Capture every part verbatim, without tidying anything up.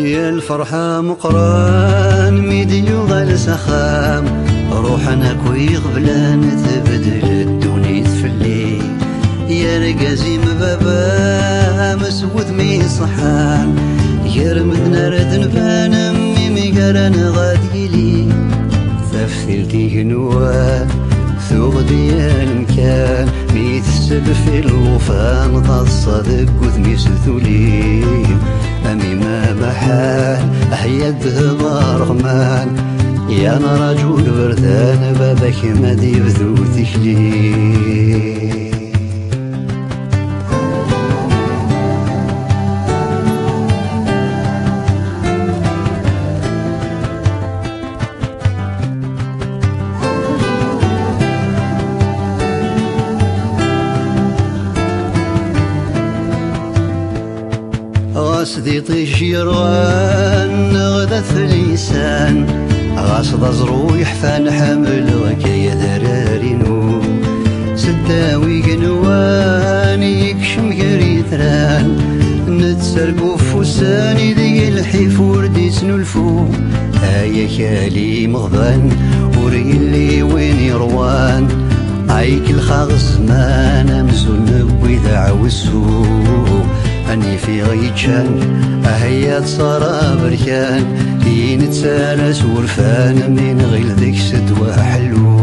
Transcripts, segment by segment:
يا الفرحة مقران ميدي وغال سخام روحنا كوي قبلان تبدل الدنيا تفلي يا رقازي مبابا مسود مي صحان يا رمدنا رد نبان امي ميقارن غاديلي ثفتلتي هنوان ثوغ ديال مكان ميتسب في الوفان ضد الصدق وذمي ستولي أمي ما محال أحيا الذهب رغمان يا أنا رجل بردان بابك مادي بذو تكلي غاسدي طيش يروان غدا في اللسان غاصد زرو يحفان حمل وكايا ذرارينو سداوي قنوان يكشم قريثران نتسرقو فوساني ذي الحفور دي سنلفو هايا كالي مغضان وريلي وين يروان عيك الخاغ الزمان امزون نبوي دعوسو أني في غيتشان أهيات صار بركان دين تسالس ورفان من غير ذيك سدوى حلو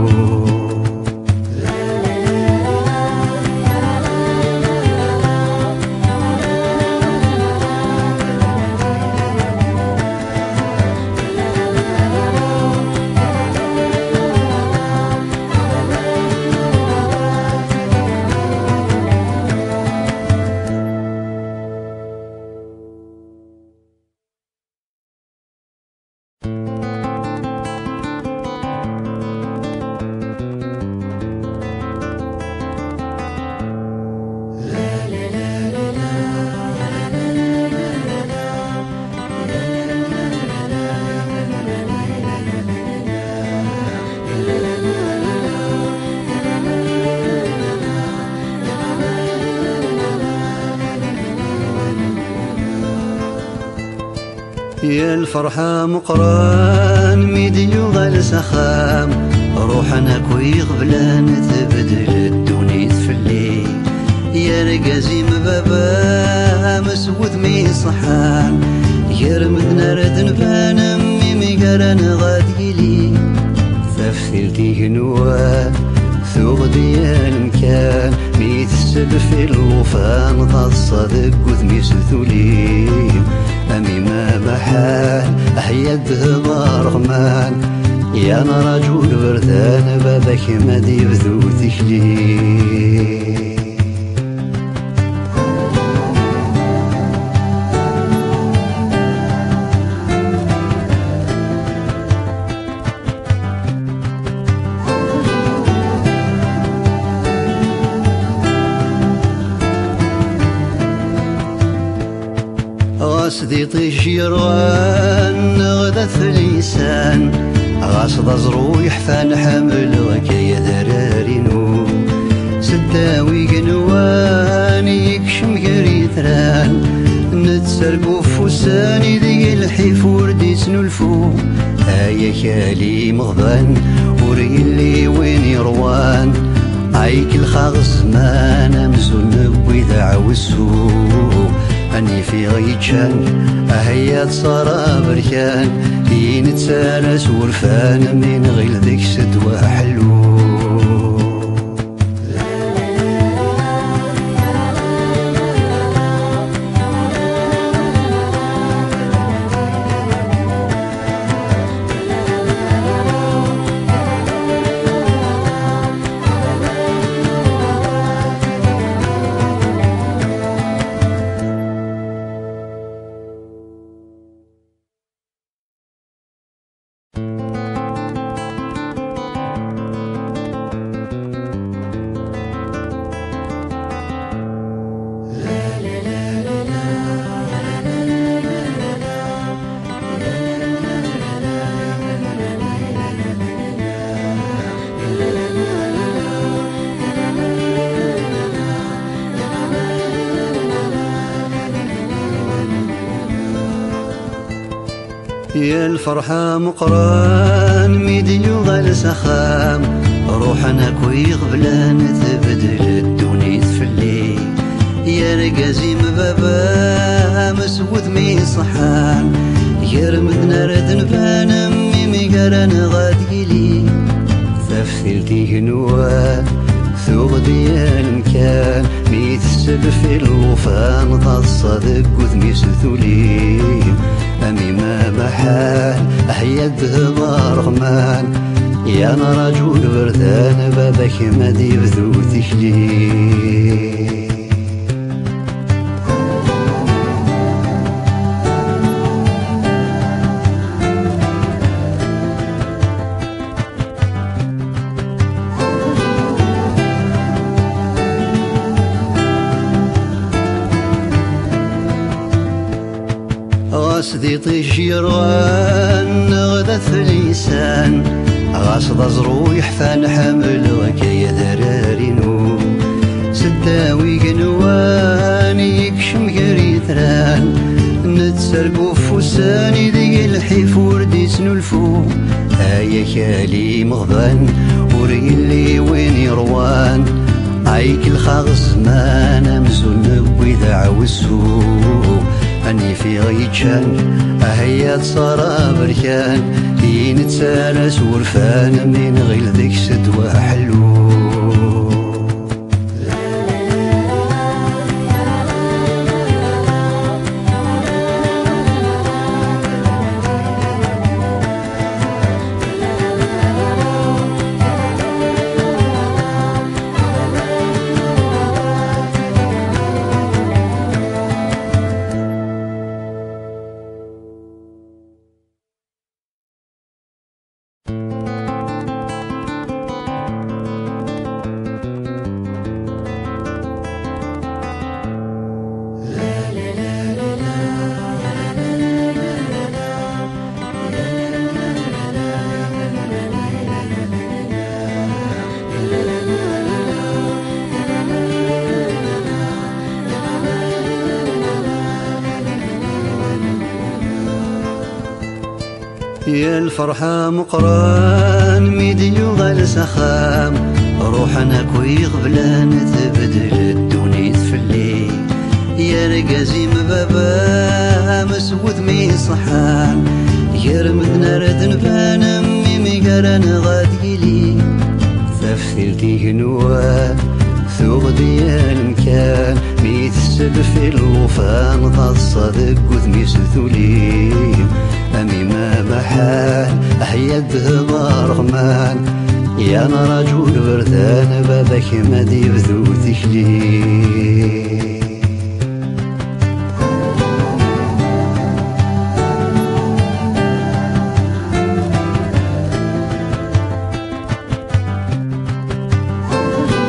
يا الفرحة مقران ميدي وغال سخام روحنا كوي قبلان تبدل الدنيا تفلي يا رقازي مبابا مسود مي صحان يا رمدنا رد نبان امي ميقارن غاديلي ثفتلتي هنوان ثوغ ديال مكان ميتسب في الوفان ضد الصدق وذمي ستولي أمي ما محال أحيا الذهب رغمان يا أنا رجل بردان بابك مادي بذو تكلي غاسدي طيش يروان غدا في اللسان غاصد زرو يحفان حمل وكايا ذرارينو سداوي قنوان يكشم قريثران نتسرقو فوساني ذي الحفور دي سنلفو هايا كالي مغضان وريلي وين يروان عيك الخاغ الزمان امزون نبوي دعوسو أني في غيتشان أهيات صار بركان دين تسالس ورفان من غير ذيك سدوى حلو يا الفرحة مقران ميديو غال سخام روحنا كوي غبلان تبدل الدنيا تفلي يا رقازي مبابا مسود مي صحان يا رمدنا رد نبان ميمي قران غاديلي ثفتلتي هنوان ثوغ ديال مكان ميتسل في الوفان تصدق وذمي ستولي أمي ما محال أحيا الذهب رغمان يا أنا رجل بردان بابك ما ديبذو تكلي غاسدي طيش يروان غدا ثليسان غاصد زرويح فان حمل وكي ذرارينو سداوي قنوان يكشم قريثران نتسرقو فوساني ذي الحيف وردي سنلفو هايا كالي مغبان وريلي وين يروان عيك الخاغ الزمان امزون نبوي دعو السوق أني في غيتشان أهيا تصارى بركان دين تسالس ورفان من غير ذيك سدوى حلو يا الفرحة مقران ميديو غال سخام روحنا كوي غبلان تبدل الدنيا تفلي يا رقازي مبابا مسود مي صحان يا رمدنا رد نبان ميمي قران غاديلي ثفتلتي هنوان ثوغ ديال مكان ميتسل في الوفان تصدق وذمي ستولي أمي ما محال أحيا الذهب رغمان يا أنا رجل بردان بابك ما ديبذو تكلي